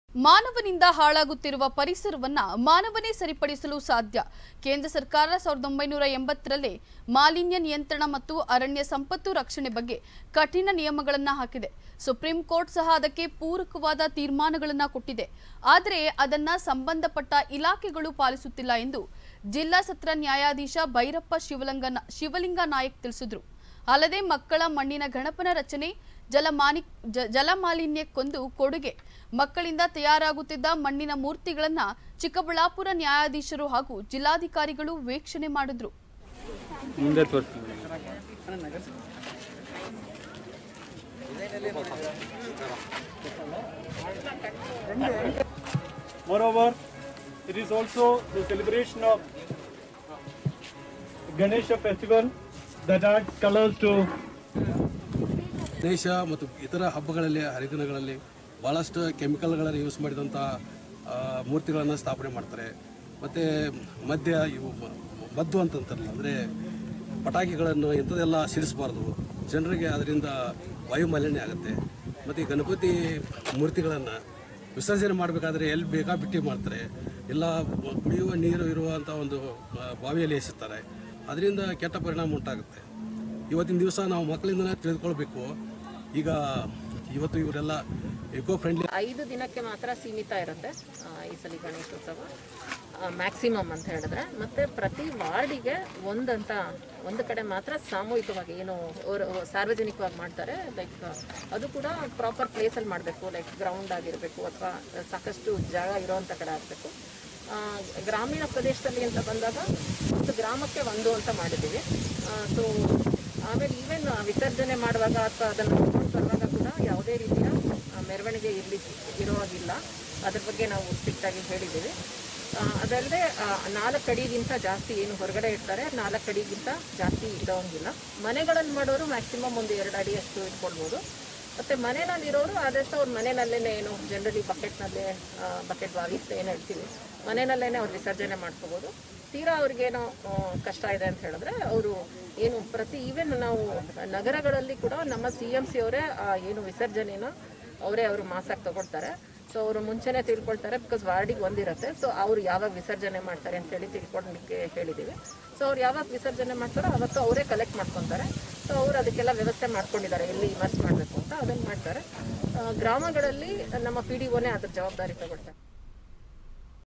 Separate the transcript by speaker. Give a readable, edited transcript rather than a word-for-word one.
Speaker 1: ಮಾನವನಿಂದ ಹಾಳಾಗುತ್ತಿರುವ ಪರಿಸರವನ್ನ ಮಾನವನೇ ಸರಿಪಡಿಸಲು ಸಾಧ್ಯ. ಕೇಂದ್ರ ಸರ್ಕಾರ 1980ರಲ್ಲೇ ಮಾಲಿನ್ಯ ನಿಯಂತ್ರಣ ಮತ್ತು ಅರಣ್ಯ ಸಂಪತ್ತು ರಕ್ಷಣೆ ಬಗ್ಗೆ ಕಠಿಣ ನಿಯಮಗಳನ್ನು ಹಾಕಿದೆ. ಸುಪ್ರೀಂ ಕೋರ್ಟ್ ಸಹ ಅದಕ್ಕೆ ಪೂರಕವಾದ ತೀರ್ಮಾನಗಳನ್ನು ಕೊಟ್ಟಿದೆ. ಆದರೆ ಅದನ್ನ ಸಂಬಂಧಪಟ್ಟ ಇಲಾಖೆಗಳು ಪಾಲಿಸುತ್ತಿಲ್ಲ ಎಂದು ಜಿಲ್ಲಾ ಸತ್ರ ನ್ಯಾಯಾಧೀಶ ಭೈರಪ್ಪ ಶಿವಲಿಂಗ ನಾಯಕ್ ತಿಳಿಸಿದರು. ಅಲ್ಲದೆ ಮಕ್ಕಳ ಮಣ್ಣಿನ ಗಣಪನ ರಚನೆ, ಜಲಮಾಲಿನ್ಯಕ್ಕೊಂದು ಕೊಡುಗೆ, ಮಕ್ಕಳಿಂದ ತಯಾರಾಗುತ್ತಿದ್ದ ಮಣ್ಣಿನ ಮೂರ್ತಿಗಳನ್ನು ಚಿಕ್ಕಬಳ್ಳಾಪುರ ನ್ಯಾಯಾಧೀಶರು ಹಾಗೂ ಜಿಲ್ಲಾಧಿಕಾರಿಗಳು ವೀಕ್ಷಣೆ ಮಾಡಿದ್ರು.
Speaker 2: Moreover, it is also the celebration of Ganesha festival that adds colors to
Speaker 3: Ganesha ಮತ್ತು ಇತರ ಹಬ್ಬಗಳಲ್ಲಿ ಹರಿದಿನಗಳಲ್ಲಿ ಭಾಳಷ್ಟು ಕೆಮಿಕಲ್ಗಳನ್ನು ಯೂಸ್ ಮಾಡಿದಂಥ ಮೂರ್ತಿಗಳನ್ನು ಸ್ಥಾಪನೆ ಮಾಡ್ತಾರೆ. ಮತ್ತು ಇವು ಮದ್ದು ಅಂತಂತಾರಲ್ಲ, ಅಂದರೆ ಪಟಾಕಿಗಳನ್ನು ಇಂಥದ್ದೆಲ್ಲ ಸಿಡಿಸಬಾರ್ದು, ಜನರಿಗೆ ಅದರಿಂದ ವಾಯು ಮಾಲಿನ್ಯ ಆಗುತ್ತೆ. ಮತ್ತು ಈ ಗಣಪತಿ ಮೂರ್ತಿಗಳನ್ನು ವಿಸರ್ಜನೆ ಮಾಡಬೇಕಾದ್ರೆ ಎಲ್ಲಿ ಬೇಕಾಬಿಟ್ಟಿ ಮಾಡ್ತಾರೆ, ಎಲ್ಲ ಕುಡಿಯುವ ನೀರು ಇರುವಂಥ ಒಂದು ಬಾವಿಯಲ್ಲಿ ಎಸೆಸ್ತಾರೆ. ಅದರಿಂದ ಕೆಟ್ಟ ಪರಿಣಾಮ ಉಂಟಾಗುತ್ತೆ. ಇವತ್ತಿನ ದಿವಸ ನಾವು ಮಕ್ಕಳಿಂದನೇ ತಿಳಿದುಕೊಳ್ಬೇಕು. ಈಗ ಇವತ್ತು ಇವರೆಲ್ಲ ಎಕೋ ಫ್ರೆಂಡ್ಲಿ
Speaker 4: 5 ದಿನಕ್ಕೆ ಮಾತ್ರ ಸೀಮಿತ ಇರುತ್ತೆ ಈ ಸಲ ಗಣೇಶೋತ್ಸವ ಮ್ಯಾಕ್ಸಿಮಮ್ ಅಂತ ಹೇಳಿದ್ರೆ. ಮತ್ತು ಪ್ರತಿ ವಾರ್ಡಿಗೆ ಒಂದು ಕಡೆ ಮಾತ್ರ ಸಾಮೂಹಿಕವಾಗಿ ಏನು ಸಾರ್ವಜನಿಕವಾಗಿ ಮಾಡ್ತಾರೆ. ಲೈಕ್ ಅದು ಕೂಡ ಪ್ರಾಪರ್ ಪ್ಲೇಸಲ್ಲಿ ಮಾಡಬೇಕು, ಲೈಕ್ ಗ್ರೌಂಡ್ ಆಗಿರಬೇಕು ಅಥವಾ ಸಾಕಷ್ಟು ಜಾಗ ಇರೋವಂಥ ಕಡೆ ಆಗಬೇಕು. ಗ್ರಾಮೀಣ ಪ್ರದೇಶದಲ್ಲಿ ಅಂತ ಬಂದಾಗ ಒಂದು ಗ್ರಾಮಕ್ಕೆ ಒಂದು ಅಂತ ಮಾಡಿದ್ದೀವಿ. ಸೊ ಆಮೇಲೆ ಈವನ್ ವಿಸರ್ಜನೆ ಮಾಡುವಾಗ ಅಥವಾ ಅದನ್ನು ತರುವಾಗ ಕೂಡ ಯಾವುದೇ ರೀತಿಯ ಮೆರವಣಿಗೆ ಇರೋವಾಗಿಲ್ಲ. ಅದ್ರ ಬಗ್ಗೆ ನಾವು ಸ್ಟ್ರಿಕ್ಟಾಗಿ ಹೇಳಿದ್ದೀವಿ. ಅದಲ್ಲದೆ 4 ಅಡಿಗಿಂತ ಜಾಸ್ತಿ ಏನು ಹೊರಗಡೆ ಇಡ್ತಾರೆ 4 ಅಡಿಗಿಂತ ಜಾಸ್ತಿ ಇಡೋಂಗಿಲ್ಲ. ಮನೆಗಳನ್ನು ಮಾಡೋರು ಮ್ಯಾಕ್ಸಿಮಮ್ ಒಂದು 2 ಅಡಿಯಷ್ಟು ಇಟ್ಕೊಳ್ಬೋದು. ಮತ್ತು ಮನೆಯಲ್ಲಿರೋರು ಆದಷ್ಟು ಅವ್ರ ಮನೆಯಲ್ಲೇ ಏನು ಜನರಲಿ ಬಕೆಟ್ ಬಾವಿ ಏನು ಹೇಳ್ತೀವಿ, ಮನೆಯಲ್ಲೇ ಅವ್ರು ವಿಸರ್ಜನೆ ಮಾಡ್ಕೋಬೋದು. ತೀರಾ ಅವ್ರಿಗೇನೋ ಕಷ್ಟ ಇದೆ ಅಂತ ಹೇಳಿದ್ರೆ ಅವರು ಏನು ಈವನ್ ನಾವು ನಗರಗಳಲ್ಲಿ ಕೂಡ ನಮ್ಮ CMC ಅವರೇ ಏನು ವಿಸರ್ಜನೆನ ಅವರು ಮಾಸಾಗಿ ತಗೊಳ್ತಾರೆ. ಸೊ ಅವರು ಮುಂಚೆನೇ ತಿಳ್ಕೊಳ್ತಾರೆ, ಬಿಕಾಸ್ ವಾರ್ಡಿಗೆ ಒಂದಿರುತ್ತೆ. ಸೊ ಅವ್ರು ಯಾವಾಗ ವಿಸರ್ಜನೆ ಮಾಡ್ತಾರೆ ಅಂತೇಳಿ ತಿಳ್ಕೊಳ್ಳಿಕ್ಕೆ ಹೇಳಿದ್ದೀವಿ. ಸೊ ಅವ್ರು ಯಾವಾಗ ವಿಸರ್ಜನೆ ಮಾಡ್ತಾರೋ ಅವತ್ತು ಅವರೇ ಕಲೆಕ್ಟ್ ಮಾಡ್ಕೊತಾರೆ. ಸೊ ಅವರು ಅದಕ್ಕೆಲ್ಲ ವ್ಯವಸ್ಥೆ ಮಾಡ್ಕೊಂಡಿದ್ದಾರೆ, ಎಲ್ಲಿ ಇಮರ್ಸ್ ಮಾಡಬೇಕು ಅಂತ ಅದನ್ನು ಮಾಡ್ತಾರೆ. ಗ್ರಾಮಗಳಲ್ಲಿ ನಮ್ಮ PDOನೇ ಅದ್ರ ಜವಾಬ್ದಾರಿ ತಗೊಳ್ತಾರೆ.